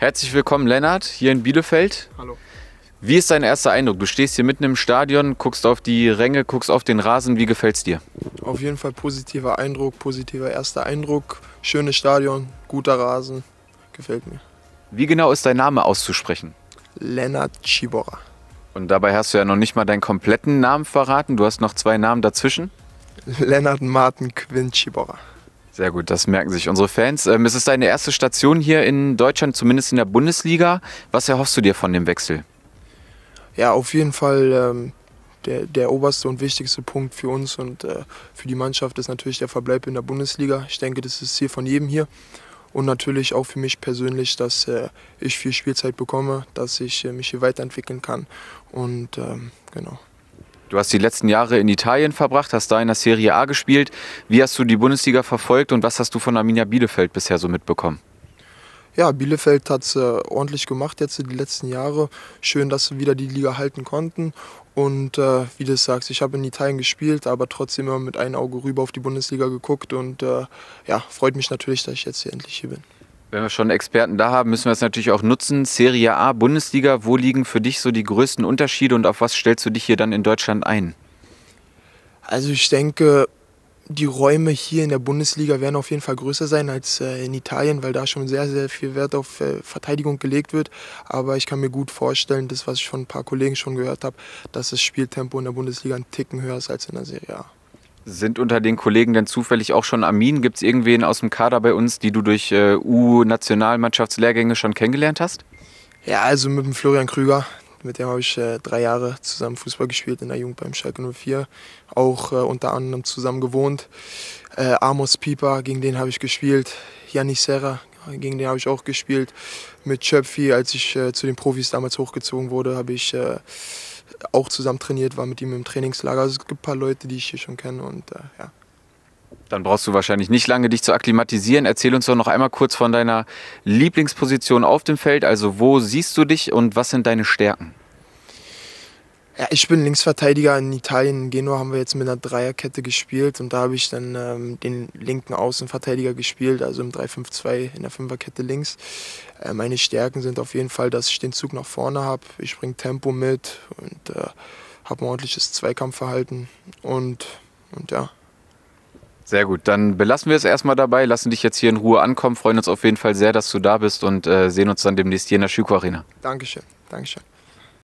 Herzlich willkommen, Lennart, hier in Bielefeld. Hallo. Wie ist dein erster Eindruck? Du stehst hier mitten im Stadion, guckst auf die Ränge, guckst auf den Rasen. Wie gefällt's dir? Auf jeden Fall positiver Eindruck, positiver erster Eindruck. Schönes Stadion, guter Rasen, gefällt mir. Wie genau ist dein Name auszusprechen? Lennart Ciborra. Und dabei hast du ja noch nicht mal deinen kompletten Namen verraten. Du hast noch 2 Namen dazwischen. Lennart Martin Quinn Ciborra. Sehr gut, das merken sich unsere Fans. Es ist deine erste Station hier in Deutschland, zumindest in der Bundesliga. Was erhoffst du dir von dem Wechsel? Ja, auf jeden Fall der oberste und wichtigste Punkt für uns und für die Mannschaft ist natürlich der Verbleib in der Bundesliga. Ich denke, das ist das Ziel von jedem hier. Und natürlich auch für mich persönlich, dass ich viel Spielzeit bekomme, dass ich mich hier weiterentwickeln kann. Und genau. Du hast die letzten Jahre in Italien verbracht, hast da in der Serie A gespielt. Wie hast du die Bundesliga verfolgt und was hast du von Arminia Bielefeld bisher so mitbekommen? Ja, Bielefeld hat es ordentlich gemacht jetzt die letzten Jahre. Schön, dass sie wieder die Liga halten konnten. Und wie du sagst, ich habe in Italien gespielt, aber trotzdem immer mit einem Auge rüber auf die Bundesliga geguckt. Und ja, freut mich natürlich, dass ich jetzt hier endlich hier bin. Wenn wir schon Experten da haben, müssen wir es natürlich auch nutzen. Serie A, Bundesliga, wo liegen für dich so die größten Unterschiede und auf was stellst du dich hier dann in Deutschland ein? Also ich denke, die Räume hier in der Bundesliga werden auf jeden Fall größer sein als in Italien, weil da schon sehr, sehr viel Wert auf Verteidigung gelegt wird. Aber ich kann mir gut vorstellen, das, was ich von ein paar Kollegen schon gehört habe, dass das Spieltempo in der Bundesliga einen Ticken höher ist als in der Serie A. Sind unter den Kollegen denn zufällig auch schon Armin? Gibt es irgendwen aus dem Kader bei uns, die du durch U-Nationalmannschaftslehrgänge schon kennengelernt hast? Ja, also mit dem Florian Krüger. Mit dem habe ich 3 Jahre zusammen Fußball gespielt in der Jugend beim Schalke 04. Auch unter anderem zusammen gewohnt. Amos Pieper, gegen den habe ich gespielt. Yannick Serra, gegen den habe ich auch gespielt. Mit Schöpfi, als ich zu den Profis damals hochgezogen wurde, habe ich auch zusammen trainiert, war mit ihm im Trainingslager. Also es gibt ein paar Leute, die ich hier schon kenne und ja. Dann brauchst du wahrscheinlich nicht lange, dich zu akklimatisieren. Erzähl uns doch noch einmal kurz von deiner Lieblingsposition auf dem Feld. Also wo siehst du dich und was sind deine Stärken? Ja, ich bin Linksverteidiger. In Italien, in Genua haben wir jetzt mit einer Dreierkette gespielt und da habe ich dann den linken Außenverteidiger gespielt, also im 3-5-2 in der Fünferkette links. Meine Stärken sind auf jeden Fall, dass ich den Zug nach vorne habe. Ich bringe Tempo mit und habe ein ordentliches Zweikampfverhalten und ja. Sehr gut, dann belassen wir es erstmal dabei, lassen dich jetzt hier in Ruhe ankommen, freuen uns auf jeden Fall sehr, dass du da bist und sehen uns dann demnächst hier in der Schüko Arena. Dankeschön, Dankeschön.